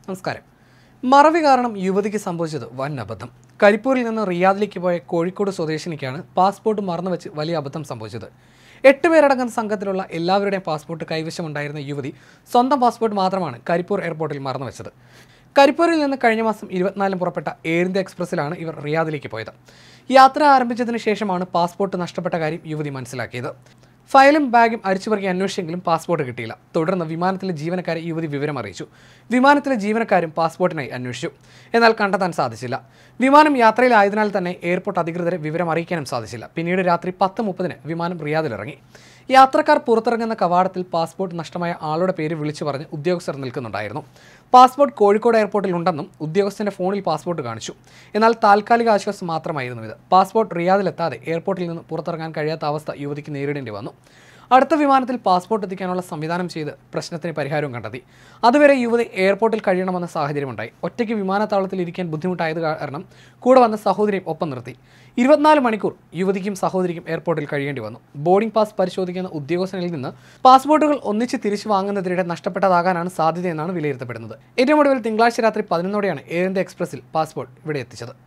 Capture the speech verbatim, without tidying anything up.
നമസ്കാരം. മറവി കാരണം യുവതിക്ക് സംഭവിച്ചത് വൻ അബദ്ധം. കരിപ്പൂരിൽ നിന്ന് റിയാദിലേക്ക് പോയ കോഴിക്കോട് സ്വദേശിനിക്കാണ് പാസ്പോർട്ട് മറന്നുവെച്ച് വലിയ അബദ്ധം സംഭവിച്ചത്. എട്ട് പേരടങ്ങുന്ന സംഘത്തിലുള്ള എല്ലാവരുടെയും പാസ്പോർട്ട് കൈവശമുണ്ടായിരുന്ന യുവതി സ്വന്തം പാസ്പോർട്ട് മാത്രമാണ് കരിപ്പൂർ എയർപോർട്ടിൽ മറന്നുവെച്ചത്. കരിപ്പൂരിൽ നിന്ന് കഴിഞ്ഞ മാസം ഇരുപത്തിനാലിന് പുറപ്പെട്ട എയർ ഇന്ത്യ എക്സ്പ്രസ്സിലാണ് ഇവർ റിയാദിലേക്ക് പോയത്. യാത്ര ആരംഭിച്ചതിന് ശേഷമാണ് പാസ്പോർട്ട് നഷ്ടപ്പെട്ട കാര്യം യുവതി മനസ്സിലാക്കിയത്. ഫയലും ബാഗും അരിച്ചുപെറുക്കി അന്വേഷിച്ചെങ്കിലും പാസ്പോർട്ട് കിട്ടിയില്ല. തുടർന്ന് വിമാനത്തിലെ ജീവനക്കാരെ യുവതി വിവരം അറിയിച്ചു. വിമാനത്തിലെ ജീവനക്കാരും പാസ്പോർട്ടിനായി അന്വേഷിച്ചു. എന്നാൽ കണ്ടെത്താൻ സാധിച്ചില്ല. വിമാനം യാത്രയിലായതിനാൽ തന്നെ എയർപോർട്ട് അധികൃതരെ വിവരം അറിയിക്കാനും സാധിച്ചില്ല. പിന്നീട് രാത്രി പത്ത് മുപ്പതിന് വിമാനം റിയാദിലിറങ്ങി. യാത്രക്കാർ പുറത്തിറങ്ങുന്ന കവാടത്തിൽ പാസ്പോർട്ട് നഷ്ടമായ ആളുടെ പേര് വിളിച്ചു പറഞ്ഞ് ഉദ്യോഗസ്ഥർ നിൽക്കുന്നുണ്ടായിരുന്നു. പാസ്പോർട്ട് കോഴിക്കോട് എയർപോർട്ടിൽ ഉണ്ടെന്നും ഉദ്യോഗസ്ഥന്റെ ഫോണിൽ പാസ്പോർട്ട് കാണിച്ചു. എന്നാൽ താൽക്കാലിക ആശ്വാസം മാത്രമായിരുന്നു ഇത്. പാസ്പോർട്ട് റിയാദിലെത്താതെ എയർപോർട്ടിൽ നിന്ന് പുറത്തിറങ്ങാൻ കഴിയാത്ത അവസ്ഥ യുവതിക്ക് നേരിടേണ്ടി വന്നു. അടുത്ത വിമാനത്തിൽ പാസ്പോർട്ട് എത്തിക്കാനുള്ള സംവിധാനം ചെയ്ത് പ്രശ്നത്തിന് പരിഹാരവും കണ്ടെത്തി. അതുവരെ യുവതി എയർപോർട്ടിൽ കഴിയണമെന്ന സാഹചര്യമുണ്ടായി. ഒറ്റയ്ക്ക് വിമാനത്താവളത്തിൽ ഇരിക്കാൻ ബുദ്ധിമുട്ടായത് കാരണം കൂടെ വന്ന സഹോദരിയും ഒപ്പം നിർത്തി. ഇരുപത്തിനാല് മണിക്കൂർ യുവതിക്കും സഹോദരിക്കും എയർപോർട്ടിൽ കഴിയേണ്ടി വന്നു. ബോർഡിംഗ് പാസ് പരിശോധിക്കുന്ന ഉദ്യോഗസ്ഥനിൽ നിന്ന് പാസ്പോർട്ടുകൾ ഒന്നിച്ച് തിരിച്ചു വാങ്ങുന്നതിനിടെ നഷ്ടപ്പെട്ടതാകാനാണ് സാധ്യതയെന്നാണ് വിലയിരുത്തപ്പെടുന്നത്. ഏറ്റവും ഒടുവിൽ തിങ്കളാഴ്ച രാത്രി പതിനൊന്നോടെയാണ് എയർ ഇന്ത്യ എക്സ്പ്രസിൽ പാസ്പോർട്ട് ഇവിടെ എത്തിച്ചത്.